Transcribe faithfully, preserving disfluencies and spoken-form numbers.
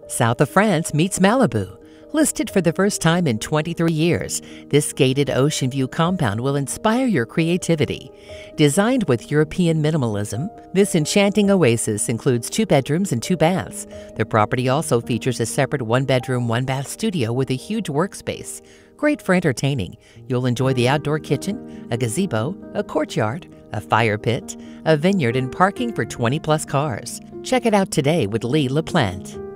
South of France meets Malibu. Listed for the first time in twenty-three years, this gated ocean view compound will inspire your creativity. Designed with European minimalism, this enchanting oasis includes two bedrooms and two baths. The property also features a separate one-bedroom, one-bath studio with a huge workspace. Great for entertaining. You'll enjoy the outdoor kitchen, a gazebo, a courtyard, a fire pit, a vineyard, and parking for twenty plus cars. Check it out today with LaPlante.